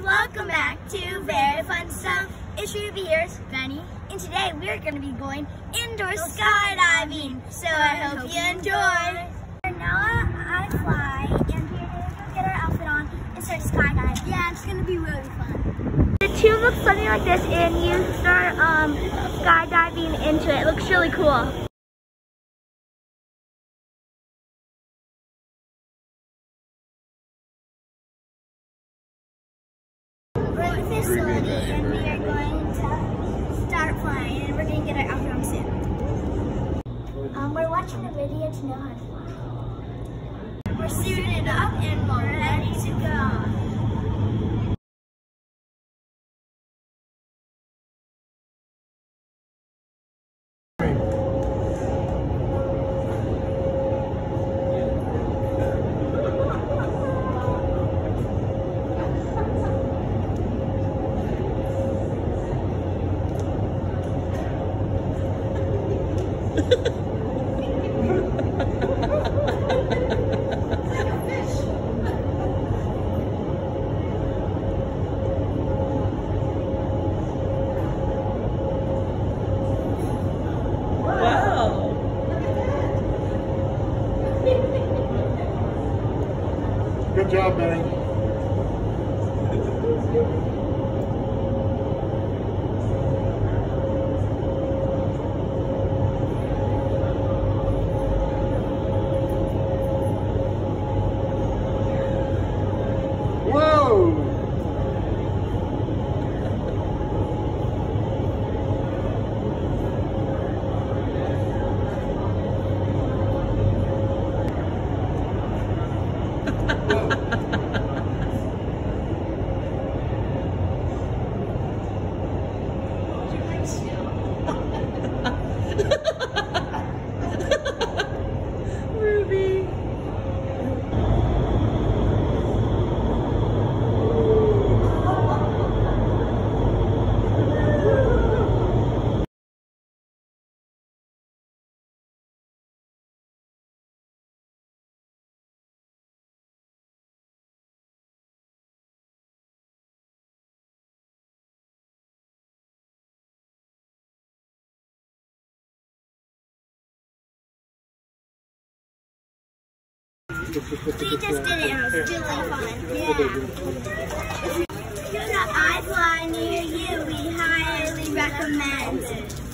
welcome back to Very Fun Stuff. It's Ruby here, Benny, and today we're going to be going indoor skydiving. So I hope you enjoy. Now I fly, and we're going to go get our outfit on and start skydiving. Yeah, it's going to be really fun. The tube looks something like this, and you start skydiving into it. It looks really cool. We're at the facility and we are going to start flying, and we're going to get our outfit on soon. We're watching a video to know how to fly. We're suited up and we're ready to go. Good job, Benny. Whoa! Ruby. We just did it, and it was really fun. Yeah. If you have iFly near you, we highly recommend.